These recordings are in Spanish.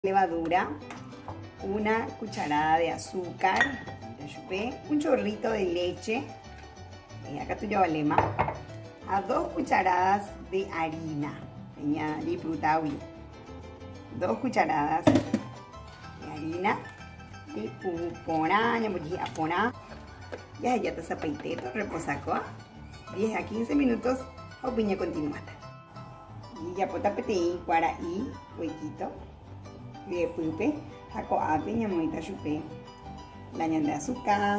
levadura, una cucharada de azúcar, un chorrito de leche, acá tu yabalema, a 2 cucharadas de harina, y frutawi, 2 cucharadas de harina, y pupona, apona, ya te zapaiteto, reposaco, 10 a 15 minutos, opiña continuada. Y ya potapete cuara y huequito. De pupe, jaco ape, ñamoita chupé, lañan de azúcar,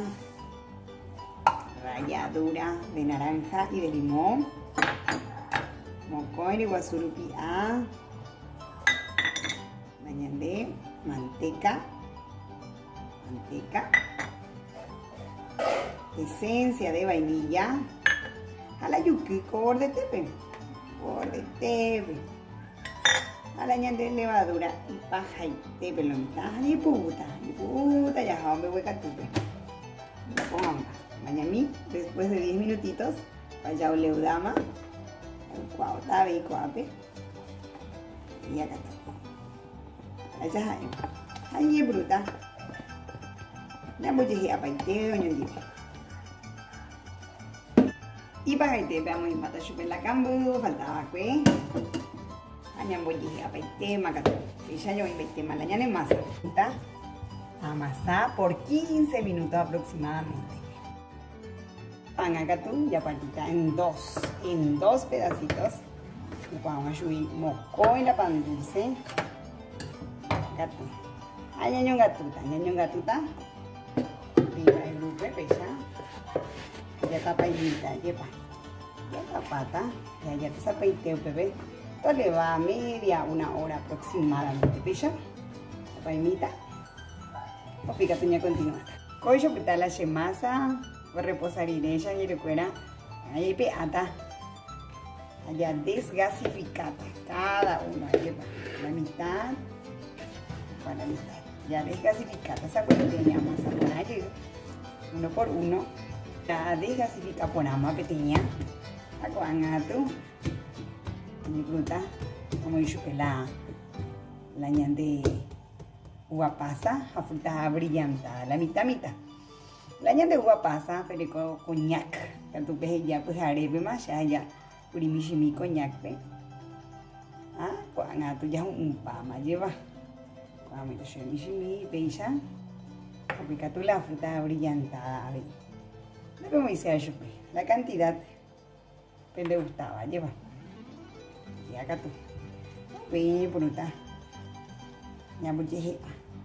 ralladura de naranja y de limón, mocoy de guasurupi a, lañan de manteca, esencia de vainilla, a la yuki, cor de tepe, a la de levadura y paja y te pelonita y puta ya hombre hueca tupe la pongamos mañana después de 10 minutitos vaya leudama el cuauta y coape y acá allá hay es bruta ya voy a ir a paiteo y para que te veamos y mata chupe la cambu faltaba que Añan voy a paite macato. Y ya yo inventé malañan en masa. Amasar por 15 minutos aproximadamente. Pan acá tú ya partita en dos pedacitos. Y vamos a subir moco y la pan dulce. Gato. Añan gatuta. Viva el grupo pecha. Ya tapa y lleva. Ya tapata. Ya te zapaiteo bebé. Esto le va a una hora aproximadamente. ¿Pilla? La paimita. O pica tuña continuada. Coyo pita la masa. Voy a reposar en ella y recuerda. Ahí peata. Allá desgasificada. Cada una. La mitad. Para la mitad. Ya desgasificada. Esa pequeña masa por allí. Uno por uno. Ya desgasifica por ama pequeña. Acuangatu. Mi fruta, como yo la ñan de uva pasa, a fruta brillante, la mitad. La ñan de uva pasa, pero con coñac, tanto que ya pues arebe más ya, urimichimi coñac, ah, pues tú ya un pama lleva, cuando me toque michimi, pecha, aplica tú la fruta brillante, a ver, luego me dice yo la cantidad, pero le gustaba, lleva. Y acá tú, peña bruta, ya voy a ir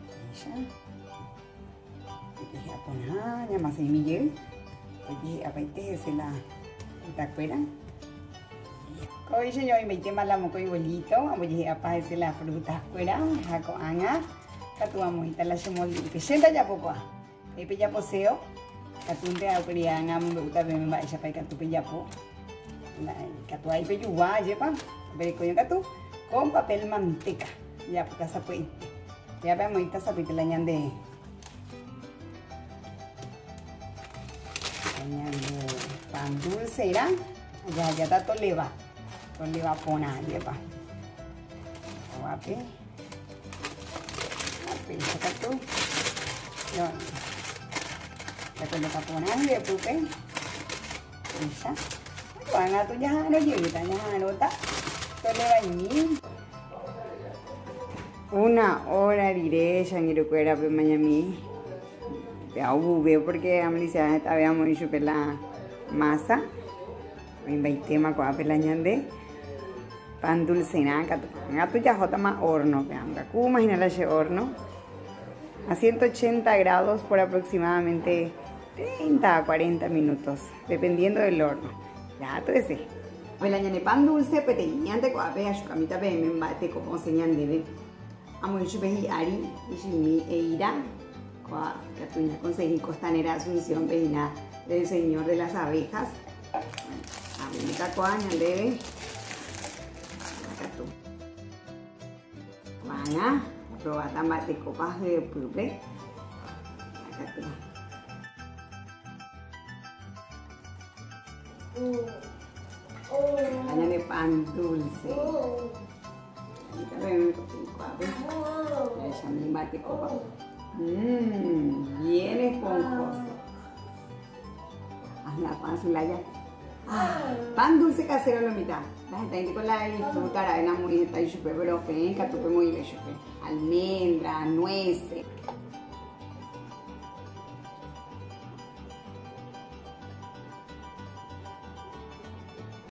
a poner, ya más en mi lleve, voy a paite se la tacuera. Hoy yo me metí más la moco y bolito, voy a ir a paise la fruta fuera, jaco anga, catu vamos a la chemoli, que sienta ya poco, ya poseo, catunte a anga, me gusta ver me va a echar para catu ya po, catu ahí peyuwa lleva. Catu con papel manteca. Ya, porque esa pues. Ya vemos esta sapita la ñan de pan dulce, ¿era? Ya está toleva. Toleva pona, lleva. Guape. Guape, catu. Ya. Ya toleva pona, ya pupe. Esa. Bueno, tú ya no llegas, ya no está. Una hora diré, ya ni recuerda, pero mañana veo porque a mí se estaba muy chupe la masa, me invité más con la ñande pan dulce nada, tú ya jota más horno, vean, imagina ese horno a 180 grados por aproximadamente 30 a 40 minutos, dependiendo del horno. Ya tú decís. Pelañane pan dulce, peteñante con ape, achucamita pe, me embate como señan debe. Amo yo peji ari, y mi eira, con catuña conseguí costanera asunción pejina del señor de las abejas. Abelita coaña debe. Catu. Vaya, probar tambate copas de pupe. Catu. Añade pan dulce. Ya me mate copa. Bien esponjoso. Haz la pan sin la ya. Pan dulce casero lo mitad. La gente con la disfrutará en la muy está y chupe, pero ven que tupe muy bien chupe. Almendra, nueces.